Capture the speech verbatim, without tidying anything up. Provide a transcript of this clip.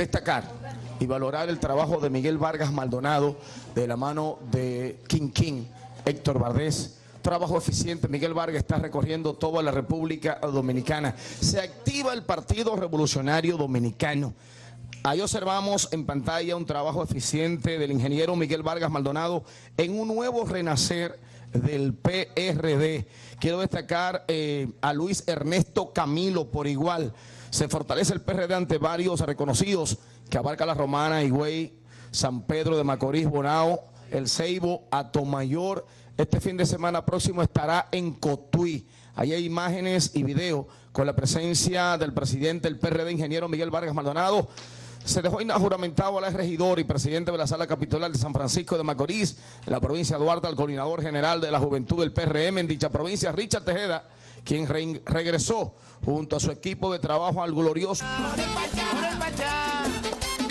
destacar y valorar el trabajo de Miguel Vargas Maldonado de la mano de King King, Héctor Valdés. Trabajo eficiente. Miguel Vargas está recorriendo toda la República Dominicana. Se activa el Partido Revolucionario Dominicano. Ahí observamos en pantalla un trabajo eficiente del ingeniero Miguel Vargas Maldonado en un nuevo renacer del P R D. Quiero destacar eh, a Luis Ernesto Camilo por igual. Se fortalece el P R D ante varios reconocidos que abarca La Romana, Higüey, San Pedro de Macorís, Bonao, El Ceibo, Atomayor. Este fin de semana próximo estará en Cotuí. Ahí hay imágenes y videos con la presencia del presidente del P R D, ingeniero Miguel Vargas Maldonado. Se dejó juramentado al regidor y presidente de la Sala Capitular de San Francisco de Macorís, en la provincia de Duarte, al coordinador general de la Juventud del P R M en dicha provincia, Richard Tejeda, quien re regresó junto a su equipo de trabajo al glorioso.